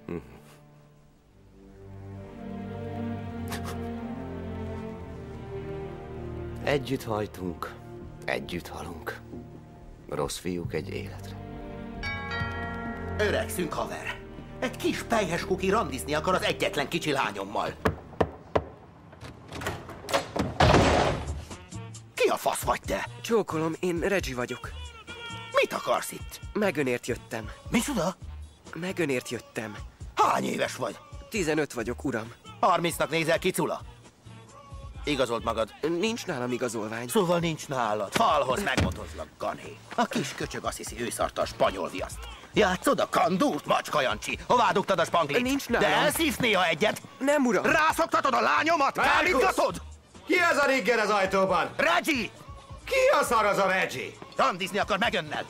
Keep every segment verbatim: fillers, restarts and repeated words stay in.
Hm. Együtt hajtunk, együtt halunk. Rossz fiúk egy életre. Öregszünk, haver. Egy kis pelyhes kuki randizni akar az egyetlen kicsi lányommal. Ki a fasz vagy te? Csókolom, én Reggie vagyok. Mit akarsz itt? Megönért jöttem. Micsoda? Megönért jöttem. Hány éves vagy? Tizenöt vagyok, uram. Harmincnak nézel ki, Cula? Igazolt magad? Nincs nálam igazolvány. Szóval nincs nálad. Falhoz megmotozlak, Gané. A kis köcsög azt hiszi, ő szarta a spanyol viaszt. Játszod a kandúrt, macska Jancsi? Hová dugtad a spanklit? Nincs nálam. De elszívsz néha egyet? Nem, uram. Rászoktatod a lányomat? Kállítgatod? Ki az a nigger az ajtóban? Reggie! Ki a szar az a Reggie? Randizni akar megönned.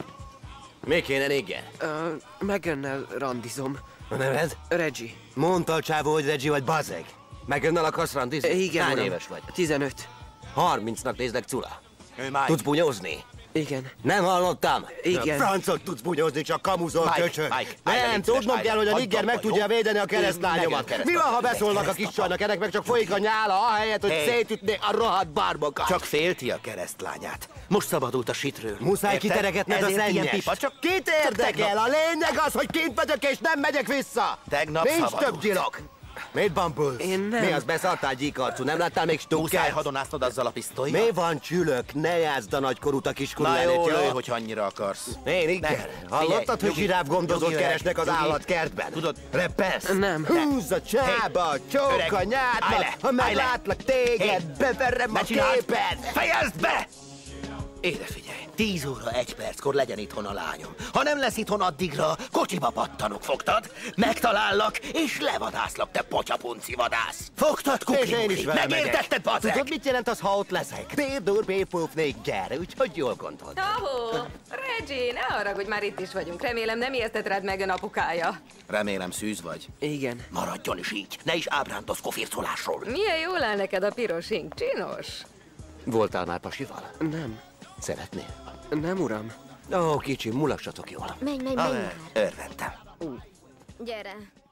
Mi kéne nigger? Uh, Megönnel randizom. A neved? Reggie. Mondta a csávó, hogy Reggie vagy bazeg. Megönnel akarsz randizni? Igen, Hány uram. éves vagy? Tizenöt. Harmincnak nézlek, Cula. Ő Mike. Tudsz bunyózni? Igen. Nem hallottam? Igen. Francot tudsz bunyózni, csak kamuzol, Mike, köcsög. Mike, állj Nem, el, tudnom állj kell, el. hogy a Hagyd nigger abba, meg tudja jó? védeni a Ő keresztlányomat. megöl kereszt Mi van, ha apa, beszólnak a kereszt kis apa. csajnak, ennek meg csak folyik a nyála, ahelyett, hogy Hey. szétütné a rohadt bárbokat. Csak félti a keresztlányát. Most szabadult a sitről. Muszáj Érted? kiteregetned a Ezért ilyen szennyest. pipa, csak Kit érdekel? A lényeg az, hogy kint vagyok és nem megyek vissza. Tegnap Nincs szabadult. több gyilok. Mit bambulsz? Én nem. Mi az, beszartál gyíkarcú? Nem láttál még Muszáj stukkert? hadonásznod azzal a pisztollyal? Mi van, csülök? Ne játszd a nagykorút a Na kiskullánét, jó, lőj, jó? hogy annyira akarsz. Én igen. Ne, Hallottad, figyelj, hogy nyugi, zsiráf gondozót nyugi öreg, keresnek az nyugi. állatkertben? Tudod- Repesz? Nem. Húzz a csába, csók Öreg, a állj nyádba, le, ha állj le. meglátlak téged, Hey, beverem ne a csináld! képed! Fejezd be! Ére figyelj, tíz óra egy perckor legyen itthon a lányom. Ha nem lesz itthon addigra, kocsiba pattanok, fogtad? Megtalállak, és levadászlak, te pocsapunci vadász! Fogtad, kuki? És én is vele megyek. Megértetted, bazeg? Tudod, mit jelent az, ha ott leszek? Bédur, bépúf, gyere, úgyhogy jól gondolod. Ahó, Reggie, ne haragudj, már itt is vagyunk. Remélem nem ijesztett rád Megan apukája. Remélem szűz vagy. Igen. Maradjon is így, ne is ábrándozz kofircolásról. Milyen jól áll neked a piros ink, csinos? Voltál már pasival? Nem. Szeretnél? Nem, uram. Ó, kicsi, mulassatok jól. Menj, menj, menj. Haver, örventem. Gyere.